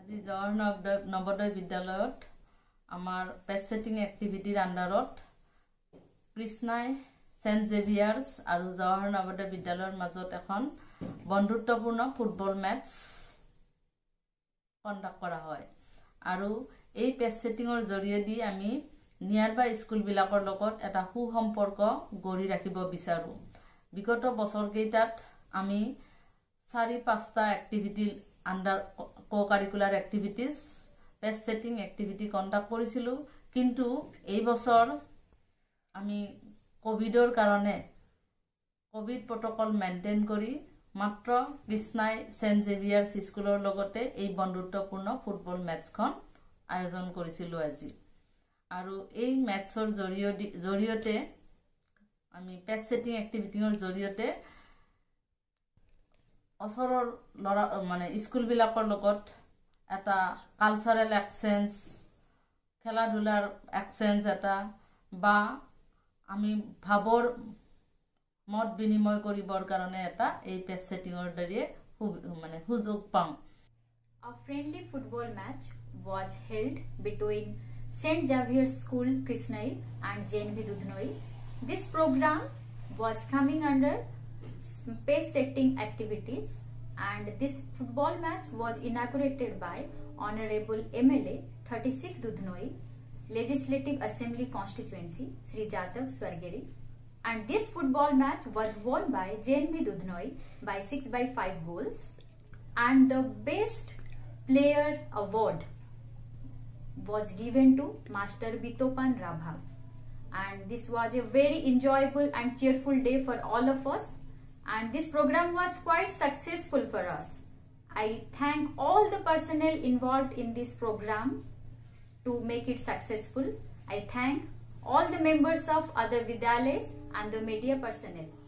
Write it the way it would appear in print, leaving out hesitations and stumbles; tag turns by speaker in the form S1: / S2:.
S1: আজি জৱাহৰ নৱোদয় বিদ্যালয়ত আমাৰ পেজ সেটিং এক্টিভিটিৰ আন্ডাৰত কৃষ্ণাই সেন্ট জেভিয়াৰ্স আৰু জৱাহৰ নৱোদয় বিদ্যালয়ৰ মাজত এখন বন্ধুত্বপূৰ্ণ ফুটবল মেচ কণ্ডাক্ট কৰা হয় আৰু এই পেজ সেটিংৰ জৰিয়তে আমি নিয়াৰবাই স্কুলবিলাকৰ লগত এটা সুসম্পৰ্ক গঢ়ি ৰাখিব বিচাৰো। বিগত বছৰ কেইটাত আমি 4-5টা activity under co-curricular activities page setting activity conduct কৰিছিলো, কিন্তু এই বছৰ আমি কোভিডৰ কাৰণে কোভিড প্ৰটোকল মেইনটেইন কৰি মাত্ৰ কৃষ্ণাই সেন্ট জেভিয়াৰ্স স্কুলৰ লগতে এই বন্ধুত্বপূৰ্ণ ফুটবল মেচখন আয়োজন কৰিছিলো আজি। আৰু এই মেচৰ জৰিয়তে আমি পেজ সেটিং এক্টিভিটিৰ জৰিয়তে ওচৰৰ লৰা মানে স্কুলবিলাকৰ লগত এটা কালচাৰেল এক্সচেঞ্জ, খেলা ধূলাৰ এক্সচেঞ্জ এটা বা আমি ভাৱৰ মত বিনিময় কৰিবৰ কাৰণে এটা এই পেজ সেটিংৰ দৰে মানে সুযোগ পাওঁ।
S2: A friendly football match was held between St. Xavier's School, Krishnai and JNV Dudhnoi. This program was coming under pace setting activities, and this football match was inaugurated by Honorable MLA 36 Dudhnoi Legislative Assembly Constituency Sri Jadhav Swargeri, and this football match was won by JNV Dudhnoi by 6/5 goals, and the best player award was given to Master Bitopan Rabha, and this was a very enjoyable and cheerful day for all of us, and this program was quite successful for us. I thank all the personnel involved in this program to make it successful. I thank all the members of other Vidyalayas and the media personnel.